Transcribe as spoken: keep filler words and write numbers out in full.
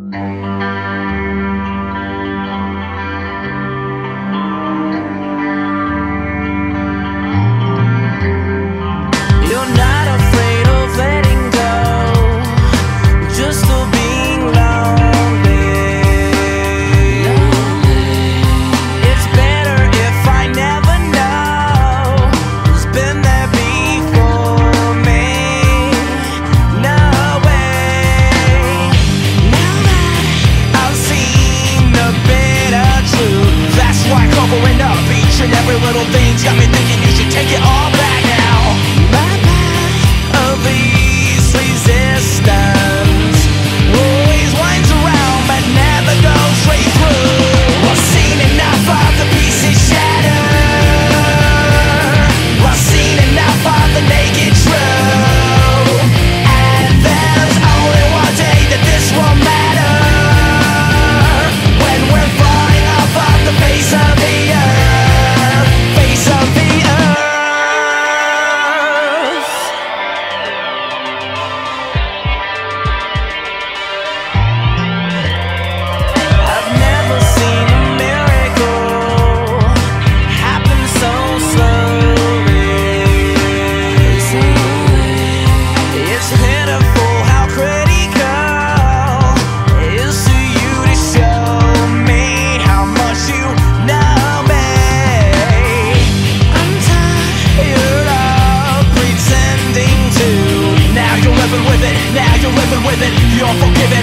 Every little thing's got me thinking you should take it all back now. My path of least resistance always winds around but never goes straight through. I've seen enough of the pieces shatter. I've seen enough of the naked true. And there's only one day that this will matter, when we're flying off of the face of the earth. Now you're living with it, you're forgiven.